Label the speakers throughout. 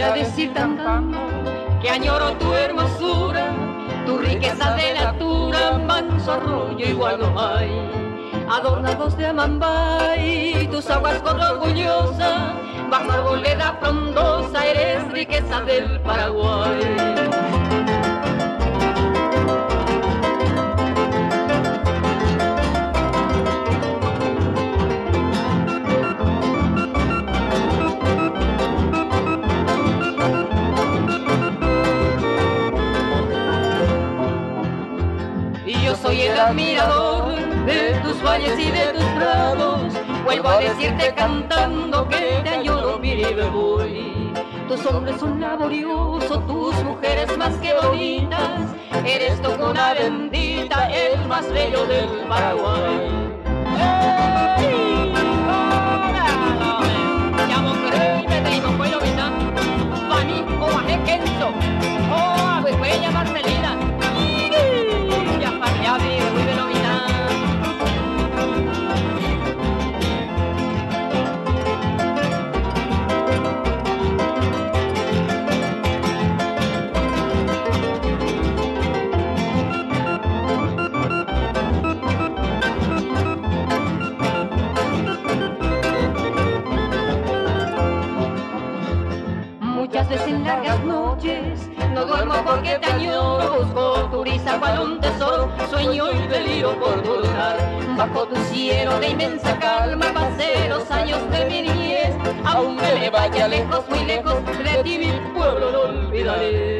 Speaker 1: quisiera decir cantando que añoro tu hermosura, tu riqueza de natura, manso arroyo igual no hay. Adornados de amambay, tus aguas corren orgullosas, bajo arboleda frondosa eres riqueza del Paraguay. Soy el admirador de tus valles y de tus prados. Vuelvo a decirte cantando que te añoro, mi vida voy. Tus hombres son laboriosos, tus mujeres más que bonitas. Eres tu cuna bendita, el más bello del Paraguay. ¡Hey! Llamo creíble, te digo, fue lo vida. Pani, o bajé Kenzo, o huehueña Marcelina. Ya vive, muy bien, muchas veces en largas noches no duermo porque te añoro, busco tu risa cual un tesoro, sueño y deliro por volar. Bajo tu cielo de inmensa calma pasé los años de mi niñez, aunque me vaya lejos, muy lejos de ti mi pueblo no olvidaré.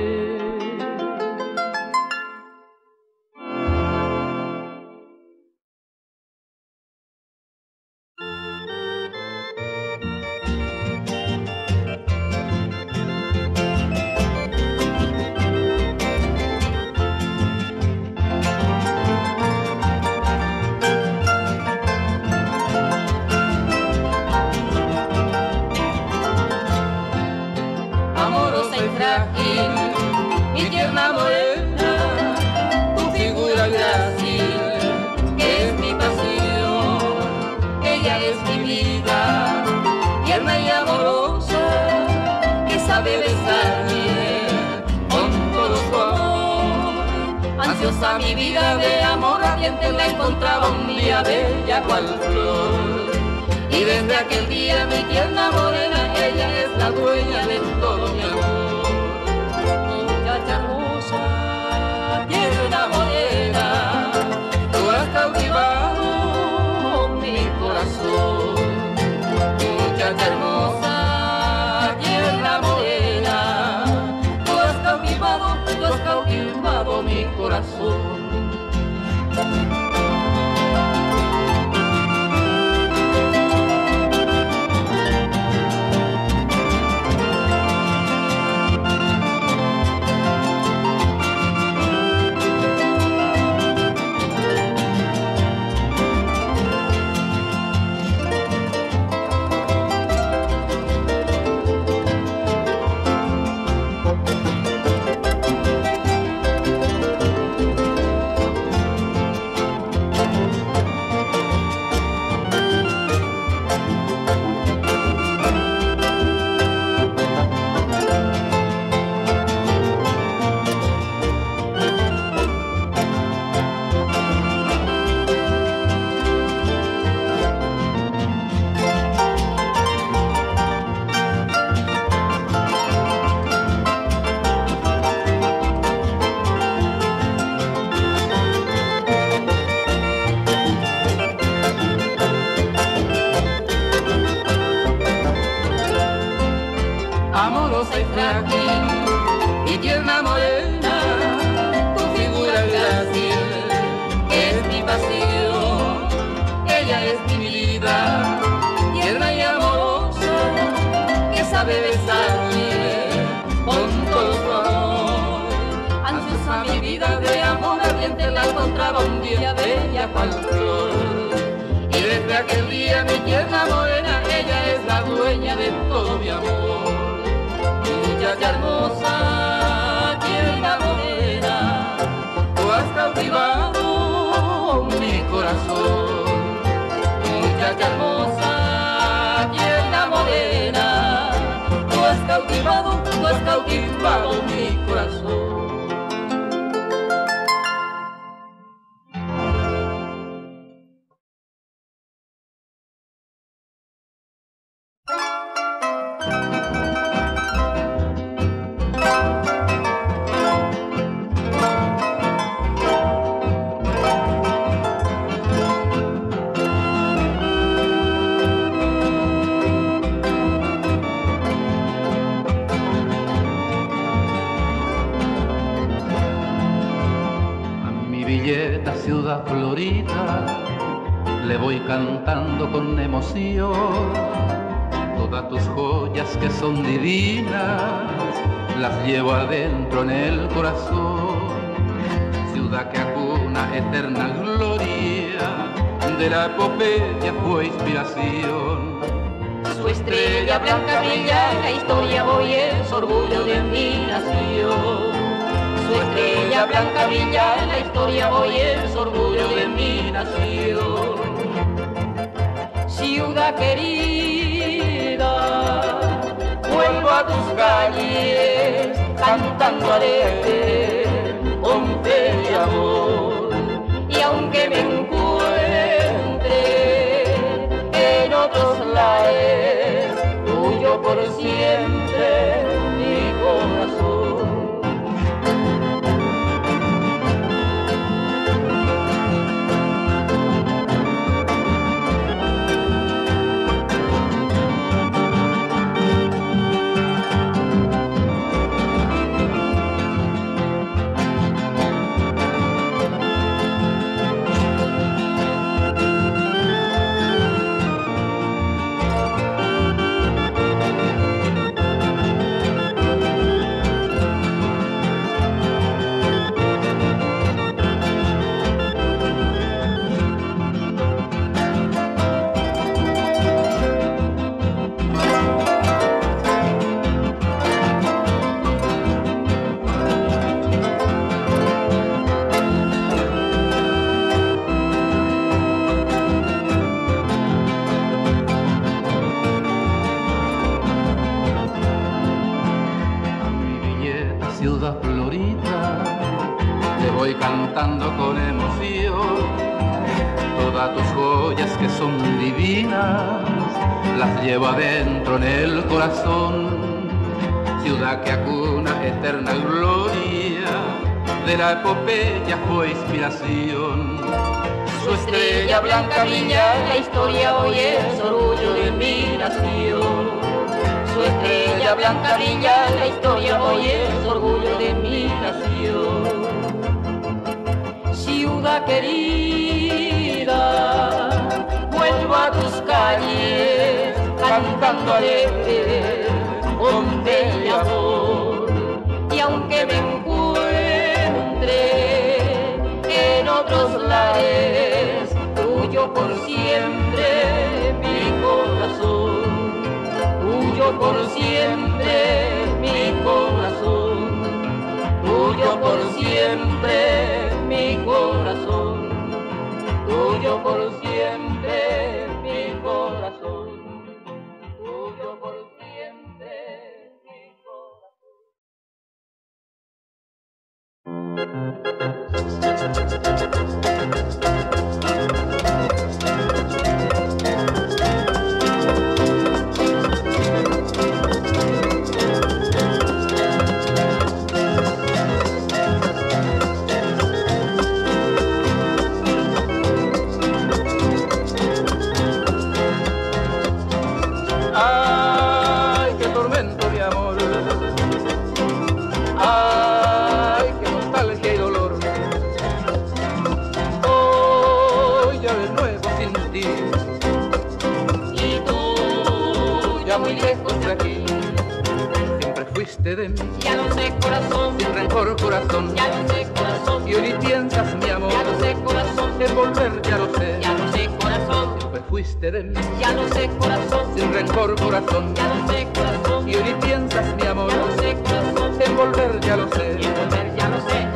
Speaker 1: Mi tierna morena, tu figura grácil, que es mi pasión, ella es mi vida, tierna y amorosa, que sabe besarme con todo su amor. Ansiosa mi vida de amor ardiente la encontraba un día bella cual flor. Y desde aquel día mi tierna morena, ella es la dueña de todo mi amor. Hermosa, tierna morena, tú has cautivado mi corazón. Muchacha hermosa, tierna morena, tú has cautivado mi corazón. Amorosa y frágil, mi tierna morena, tu figura grácil, que es mi pasión, ella es mi vida, tierna y amorosa, que sabe besarme con todo su amor. Ansiosa mi vida de amor ardiente la encontraba un día bella cual flor. Y desde aquel día mi tierna morena, ella es la dueña de todo mi amor. Muchacha hermosa, tierna morena, tú has cautivado mi corazón. Muchacha hermosa, tierna morena, tú has cautivado cautivado mi corazón.
Speaker 2: Ciudad florida, le voy cantando con emoción todas tus joyas que son divinas, las llevo adentro en el corazón. Ciudad que acuna eterna gloria, de la epopeya fue inspiración.
Speaker 1: Su estrella blanca brilla, la historia hoy es orgullo de mi nación. Su estrella blanca brilla, la historia hoy es orgullo de mi nación. Ciudad querida, vuelvo a tus calles, cantando alegre, con fe y amor. Y aunque me encuentre en otros lares, tuyo por siempre mi corazón.
Speaker 2: Ciudad florida, te voy cantando con emoción todas tus joyas que son divinas, las llevo adentro en el corazón. Ciudad que acuna eterna gloria, de la epopeya fue inspiración.
Speaker 1: Su estrella blanca brilla, la historia hoy es orgullo de mi nación. Su estrella blanca brilla, la historia hoy es orgullo de mi nación. Ciudad querida, vuelvo a tus calles, cantando alegre, con fe y amor. Y aunque me encuentre en otros lares, tuyo por siempre mi corazón. Tuyo por siempre mi corazón, tuyo por siempre mi corazón, tuyo por siempre mi corazón, tuyo por siempre mi
Speaker 2: De mí.
Speaker 1: Ya lo sé, corazón,
Speaker 2: sin rencor, corazón,
Speaker 1: ya lo sé, corazón,
Speaker 2: y hoy ni piensas, mi amor,
Speaker 1: ya lo sé, corazón,
Speaker 2: en volver, ya lo sé,
Speaker 1: ya lo sé, corazón,
Speaker 2: siempre fuiste de mí,
Speaker 1: ya lo sé, corazón,
Speaker 2: sin rencor, corazón,
Speaker 1: ya lo sé, corazón,
Speaker 2: y hoy ni piensas, mi amor,
Speaker 1: ya lo sé, corazón,
Speaker 2: en volver, ya lo sé,
Speaker 1: y en volver, ya lo sé.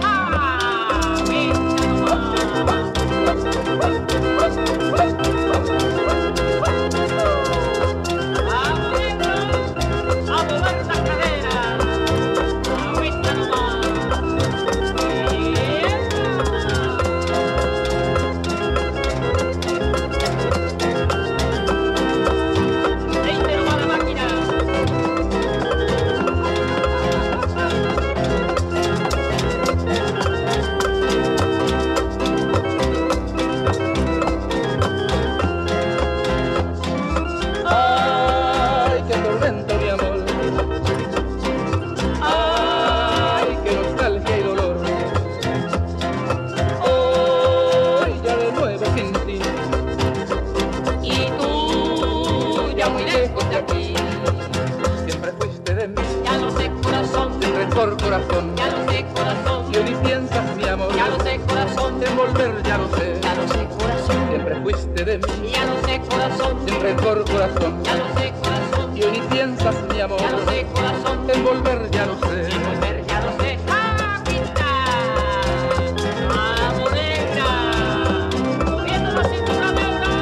Speaker 1: corazón,
Speaker 2: sin rencor corazón,
Speaker 1: ya lo sé corazón,
Speaker 2: y hoy ni piensas mi amor,
Speaker 1: ya lo sé corazón,
Speaker 2: en volver ya lo sé.
Speaker 1: sin volver ya lo sé. ¡Papita! ¡Vamos, negra! Moviendo la cintura negra.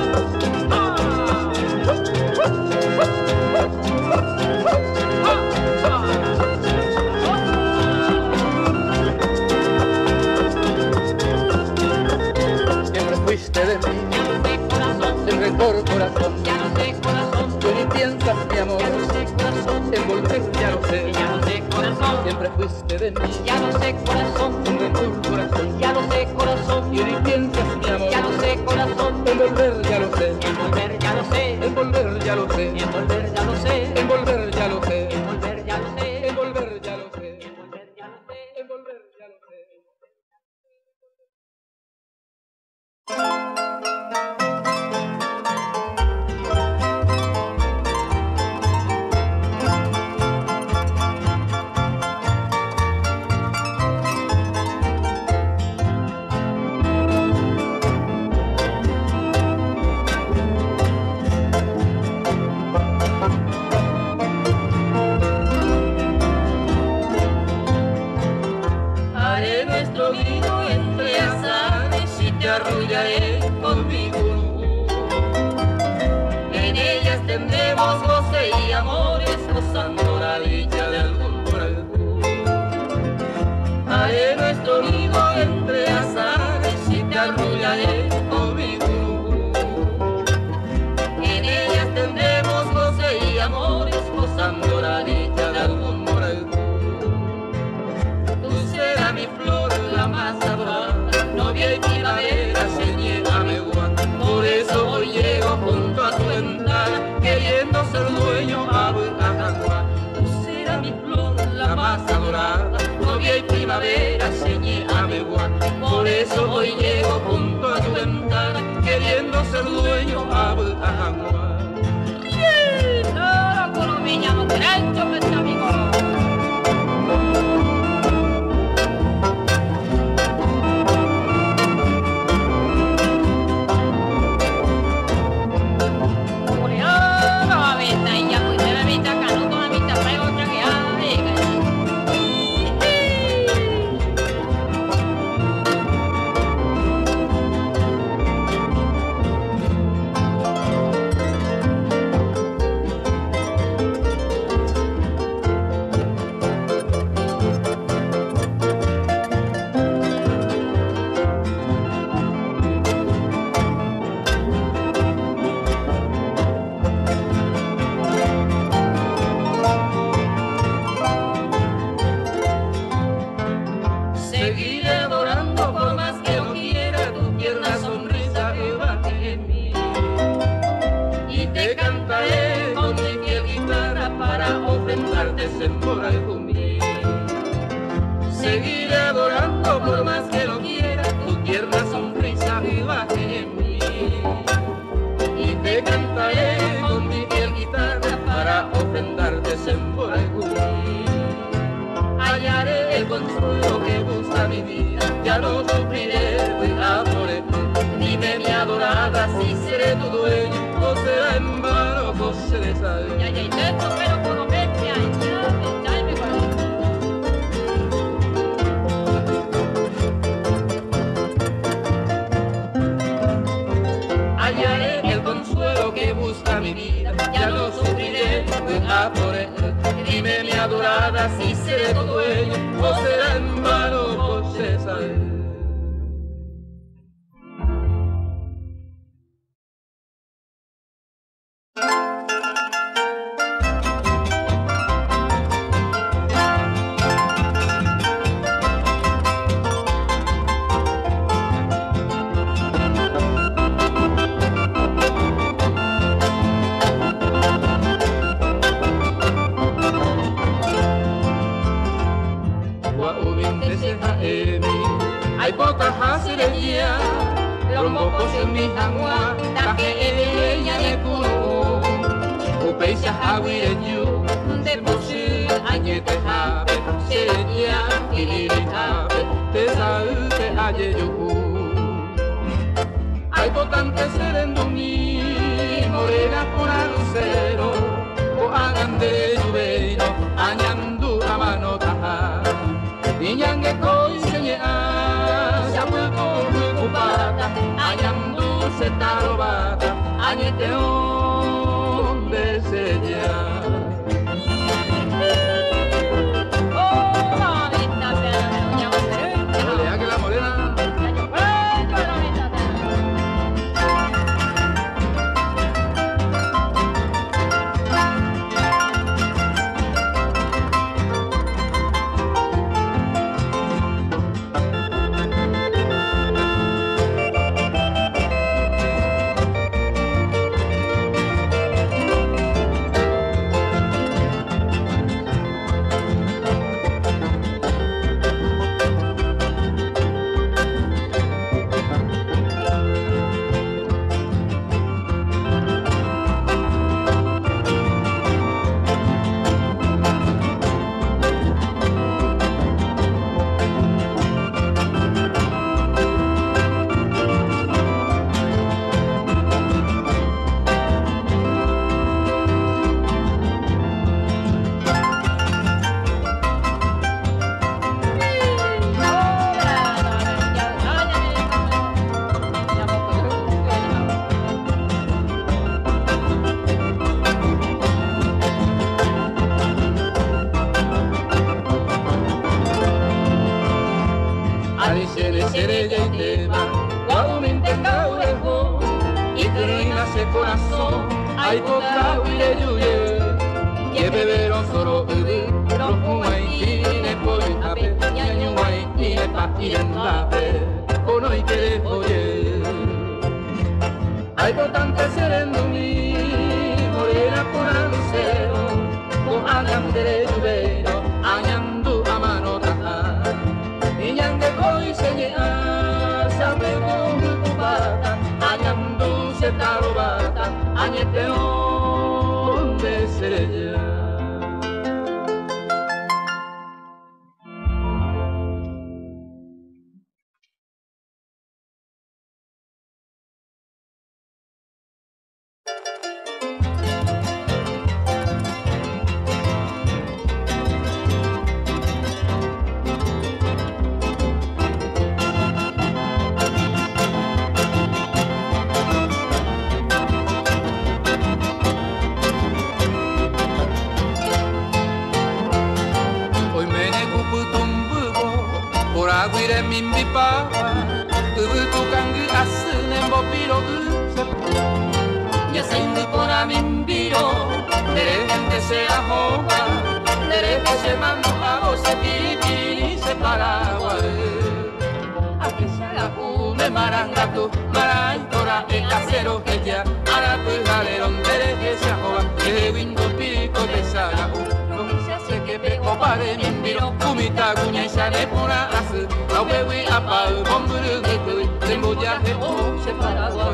Speaker 2: Siempre fuiste de mí,
Speaker 1: Ya lo sé corazón,
Speaker 2: sin rencor corazón,
Speaker 1: ya lo sé corazón,
Speaker 2: y hoy ni piensas mi amor,
Speaker 1: ya lo sé corazón,
Speaker 2: en volver ya lo sé.
Speaker 1: ya lo sé corazón,
Speaker 2: Siempre fuiste de mí,
Speaker 1: ya lo sé corazón,
Speaker 2: sin rencor corazón,
Speaker 1: ya lo sé corazón,
Speaker 2: y hoy ni piensas mi amor,
Speaker 1: ya lo sé corazón,
Speaker 2: en volver ya lo sé.
Speaker 1: en volver ya lo sé,
Speaker 2: En volver ya lo sé,
Speaker 1: en volver ya lo sé,
Speaker 2: en volver ya lo sé,
Speaker 1: en volver ya lo sé,
Speaker 2: en volver ya lo sé,
Speaker 1: en volver ya lo sé.
Speaker 2: en volver ya lo sé.
Speaker 1: Haré nuestro vino entre azares y te arrullaré conmigo. En ellas tendremos goce y amores, gozando la dicha de algún por algún. Haré nuestro vino entre azares y te arrullaré conmigo. En ellas tendremos goce y amores, gozando la dicha de algún por algún. Tú serás mi flor, la más adorada, novia y primavera, señálame guan. Por eso hoy llego junto a tu ventana, queriendo ser dueño a Buenajagua. Tú serás mi flor, la más adorada, novia y primavera, señálame guan. Por eso hoy llego junto a tu ventana, queriendo ser dueño a Buenajagua. ¡Sí! ¡No, Colombia, no derecho, mis amigos! Seguiré adorando por más que lo quiera, tu tierna sonrisa debate en mí. Y te cantaré con mi fiel guitarra para ofrendarte por algún mí. Seguiré adorando por más que lo quiera, tu tierna sonrisa debate en mí. Y te cantaré con mi fiel guitarra para ofrendarte por algún mí. Hallaré el consuelo que busca mi vida, ya no sufriré de amores. Dime mi adorada si seré tu dueño o será en vano cosa de saber. Ya intento pero por obediencia, ya me hallaré el consuelo que busca mi vida, ya no sufriré de amores. Dime mi adorada si seré tu dueño o será en vano cosa saber. Ay pota hasireya, lombo kosin mi hangwa, take eleya ne kuru. Upeisha hawireju, de posi anyete habe, seya iliri habe, te saute ayeyu. Ay potante serendumi, añete hombre sería. Olea que la morena. Ay, toca huile yuye, que beberon solo ubi, los huay tine poi ape, ñaño huay tine pa irendape, kono ikere oye. Ay, potante serendumi, morena con alucero, con añandere yubero, añandu amano taha, iñande koi señea, sabe con ukubata, añandu se tarobata, añete hombre sería. Aguirre mimbi pawa, tukang asne mbopiro usepo. Ya saindu pora mimbiro, dere gente se ahoga, dere que se mando a se piri se paragua. Aquí se haga une marangatu, marantora el acero que ya, ara pujareron dere que se ahoga, que windo pico de salaú. Que peko pare mimbiro, kumita gunya isane pura asu. Au bewi apa bomburu ngekui, tembo jahe o separado.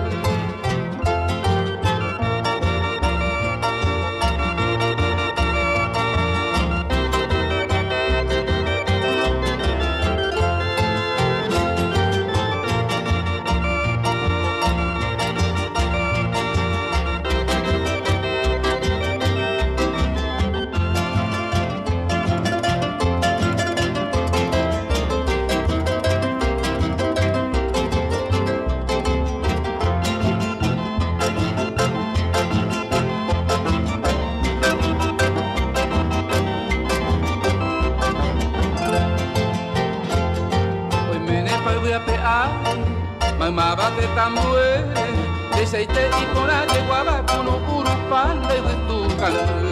Speaker 1: Mamaba te tambue, de seite y por allá guaba con urupan de huitucan.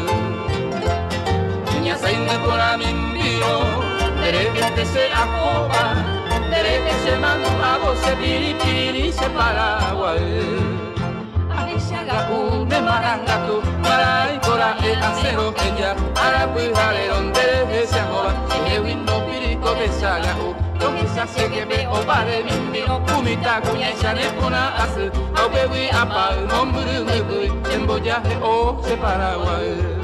Speaker 1: Niña sainde por a mi envío, dere que se acoba, dere que se mando a vos se piri se paragua. Aquí se haga une marangatu, para y cora el acero que ya, ara pujareron dere que se ahoga, y que windo pirico de salaú. Sa se que me obare mimbiro, kumita kunya isane puna asu. Au bewi apa nomburu ngekui, tembo jahe o separawa.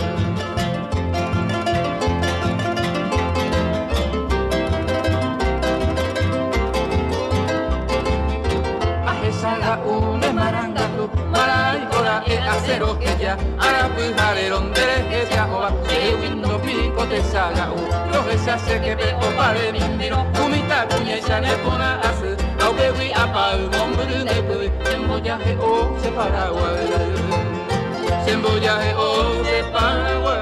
Speaker 1: Ahesaga une marangatu, marai kora e acero que ya, ara pujareron dere que se ahoga, que windo pico te saga u. Esa se que me obare mimbiro, kumita kunya isane puna asu. Au Dewi apa memberneku sembojahe o separawa sembojahe o separawa.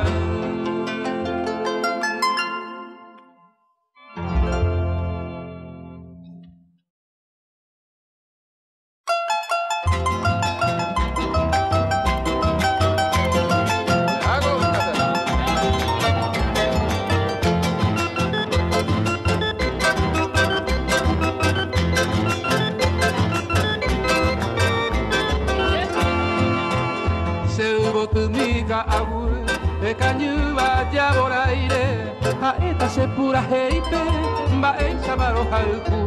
Speaker 2: Sepura heipe bae sabaro halku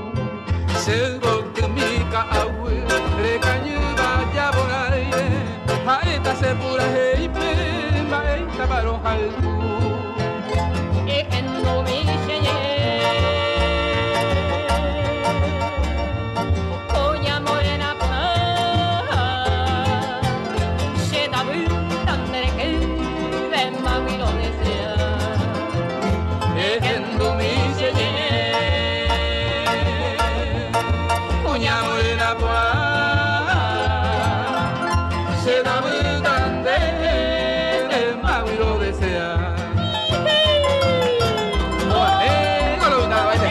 Speaker 2: sebok mika awe rekanyu baja boraire haeta sepura heipe bae sabaro halku
Speaker 3: ekendo mi shenye konya morena pona shetabu tandere ke vemma vilo desea
Speaker 1: Ejendo mi señor, cuña morena poa, se da muy grande, el mago lo desea. No lo una, vaya,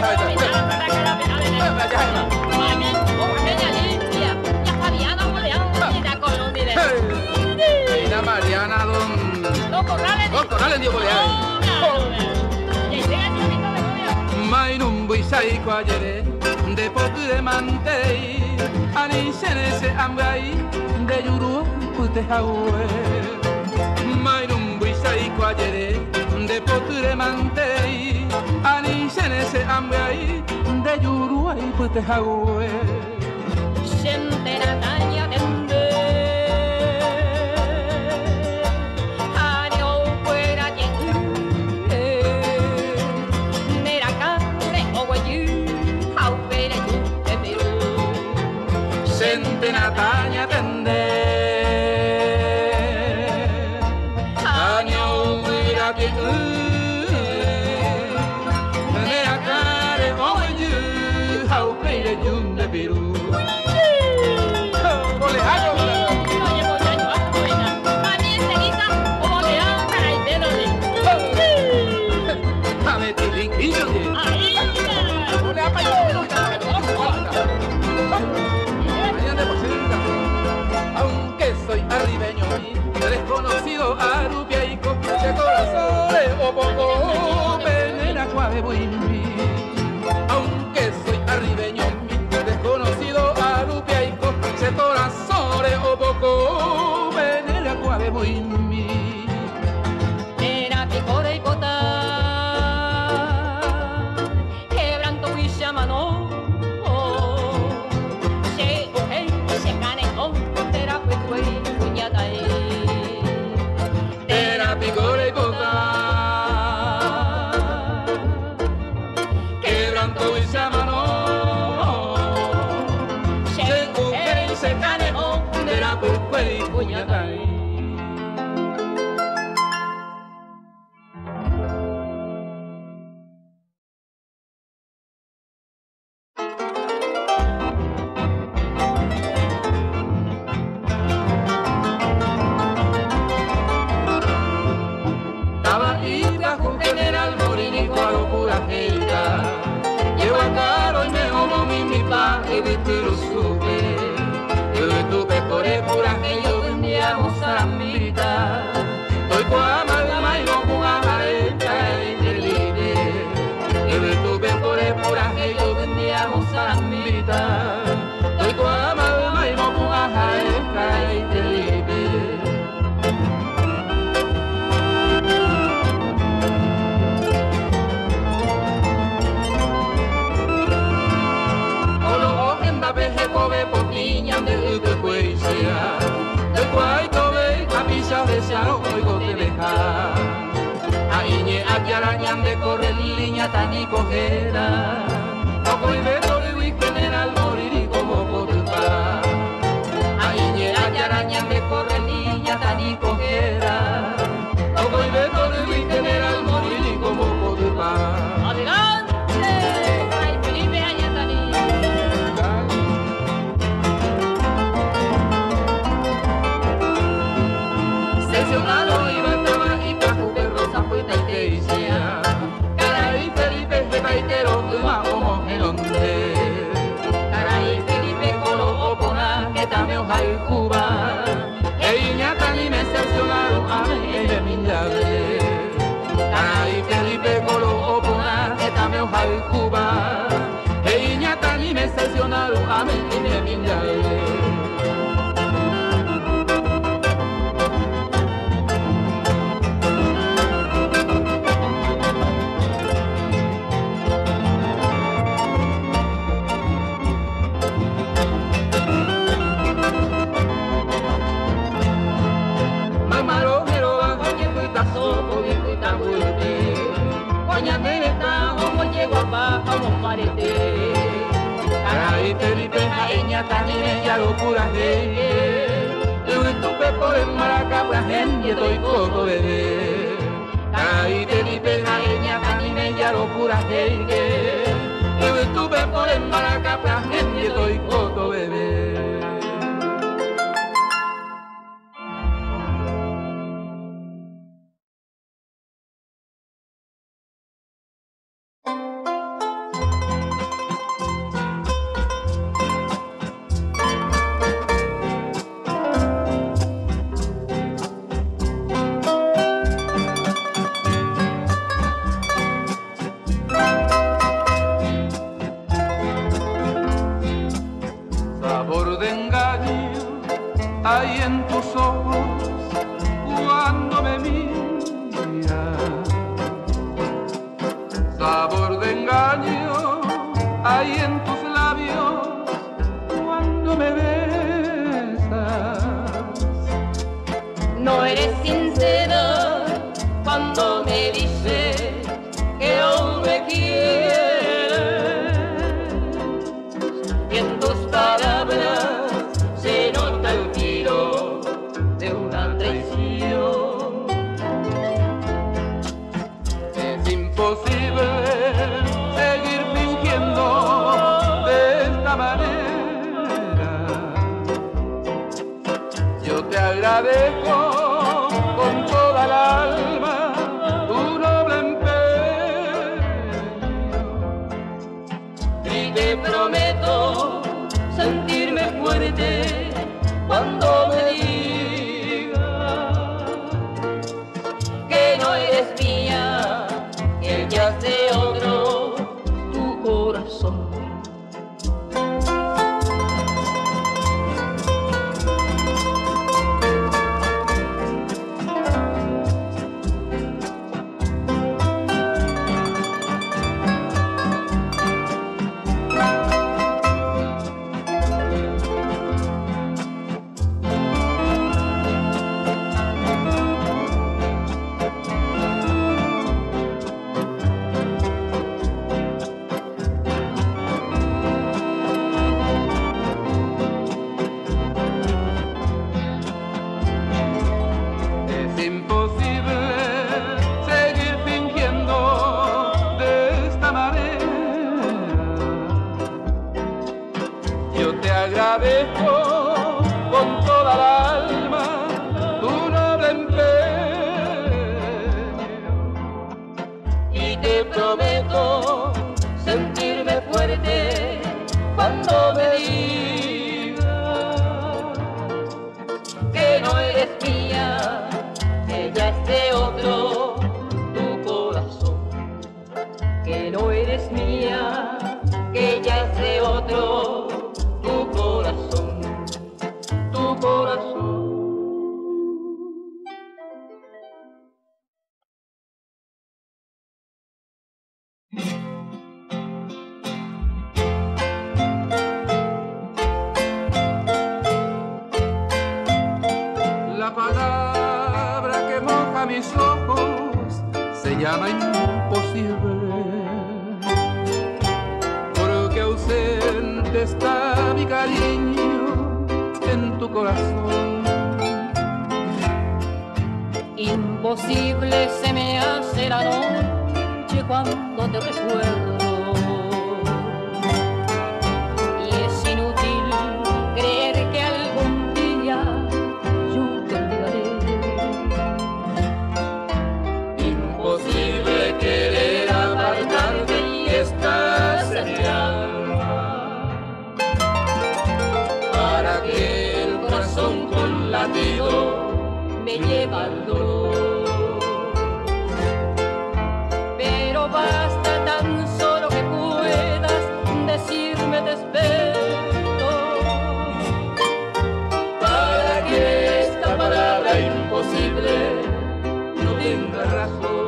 Speaker 1: vaya, Mariana, don Corrales, Dios Mainum buisai quajere de potere mantei ani senese amgai de yuru pute haue Mainum buisai quajere de potere mantei ani senese amgai de yuru ai pute haue
Speaker 3: Shentera tanya dende Ario fuera
Speaker 1: Nataña tende año mira que ne acare oyu how pay yun de Perú ole hago ame tilin y yo ole apa yo aunque soy arribeño y desconocido arupiaico, de corazón o poco venera cuave buimbi. Aunque soy arribeño y desconocido arupiaico, de corazón o poco venera cuave buimbi.
Speaker 3: Era picore y cota, quebranto y llamano.
Speaker 1: Pigore boca, quebranto y se amanó, se cuque y se caneó, de la puque y puñatay. de correr línea tan y cojera, poco y beto de whisky general morir y como potupa. Ahí llega que arañan de correr línea tan y cojera, poco y beto de whisky general morir y como potupa.
Speaker 3: ¡Adelante! ¡Ay, Felipe Añatani!
Speaker 2: excepcional y bataba y pacu perro zapueta y teisia. Caray Felipe de paitero uma como gelonde.
Speaker 1: Caray Felipe colo opona que tameo hay Cuba.
Speaker 2: Ey ñata ni me excepcionaron a mí de mi llave. Caray Felipe colo opona que tameo hay Cuba. Ey ñata ni me excepcionaron a mí de mi llave. Caray Felipe jaeña tanine ya locura de yo estuve por el Maracabra gente estoy coco bebé. Caray Felipe jaeña tanine ya locura de yo estuve por el Maracabra gente estoy coco bebé. Sabor de engaño hay en tus ojos cuando me miras. Sabor de engaño hay en tus labios cuando me besas.
Speaker 3: No eres sincera cuando me dices que aún me quieres. Y en tus palabras se nota el tiro de una traición.
Speaker 2: Es imposible seguir fingiendo de esta manera. Yo te agradezco con toda el alma tu noble empeño
Speaker 3: Y te prometo sentirme fuerte cuando me digas que no eres mía, que ya es de otro tu corazón.
Speaker 2: agradezco con toda el alma tu noble empeño
Speaker 3: y te prometo sentirme fuerte cuando me digas que no eres mía, que ya es de otro tu corazón, que no eres mía, que ya es de otro tu corazón, tu corazón.
Speaker 2: La palabra que moja mis ojos se llama imposible, porque ausente está mi cariño en tu corazón.
Speaker 3: Imposible se me hace la noche cuando te recuerdo, y es inútil creer que algún día yo te olvidaré. lleva al dolor. Pero basta tan solo que puedas decirme te espero,
Speaker 2: para que esta palabra imposible no tenga razón.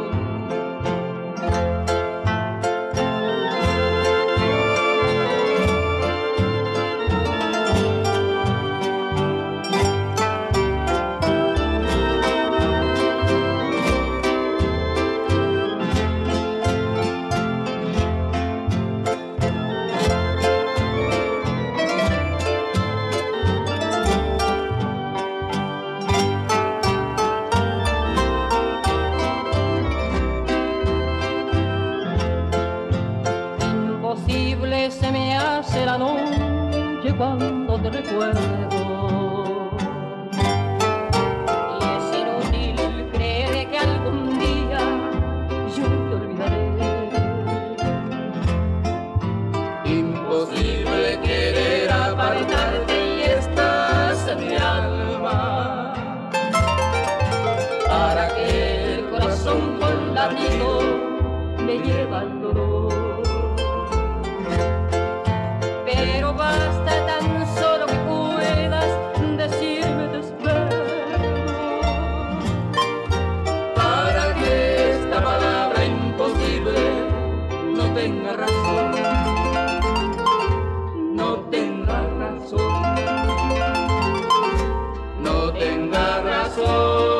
Speaker 3: Imposible se me hace la noche cuando te recuerdo, y es inútil creer que algún día yo te olvidaré.
Speaker 2: Imposible querer apartarte y estás en mi alma,
Speaker 3: Para que el corazón con latido me lleva al dolor. Pero basta tan solo que puedas decirme te espero,
Speaker 2: para que esta palabra imposible no tenga razón, no tenga razón, no tenga razón.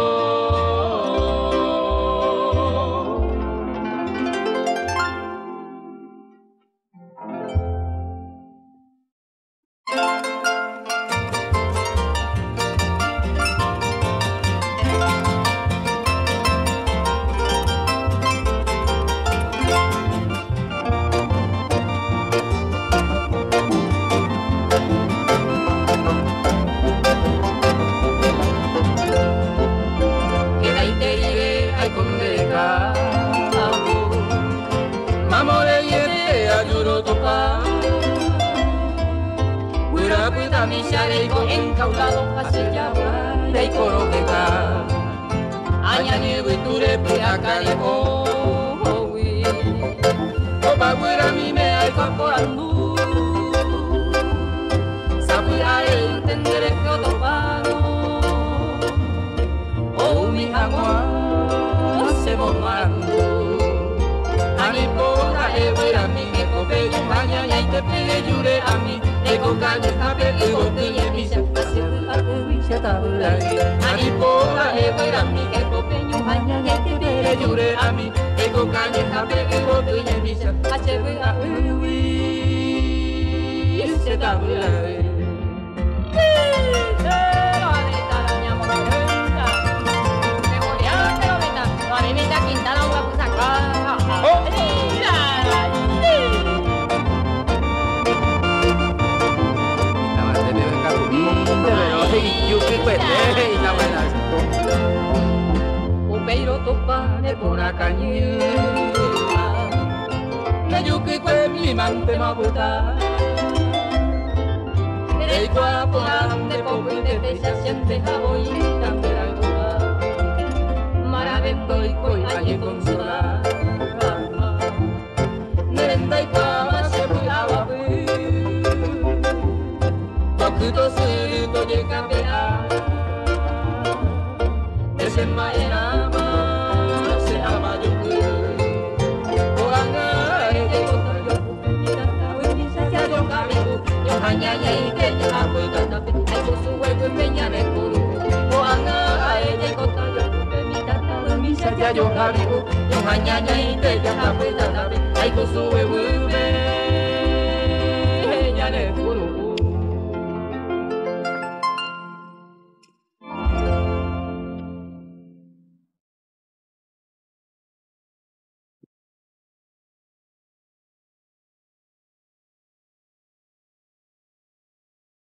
Speaker 3: encaulado hacia allá y coroqueta añani buiture piaka de howi oba guera mi me ay caporandu sabia entender que otro paro o mi agua se bomando ani pora e guera mi que cope maña y te pide jure a mí de cocaña tape y botella mi se pase a que tabla ani pora e guera mi que cope maña y te pide jure a mí de cocaña tape y botella mi se pase a que se tabla Upeiro topane por a cañera na yuki kwe mi mante mabuta Rei kwa ponande poco de pesa siente jaboi tambera gua maravendo y koi aye consola nerenda y kwa se buawa Bakuto suru to llega a ese maerama se ama yo Oanga de kota yo pupita wini saja yo kamiku yo hanya yai ke yo aku kata ai kusuwe kumeña ne kuru Oanga de kota yo pupita wini saja yo kamiku yo hanya yai ke yo aku kata ai kusuwe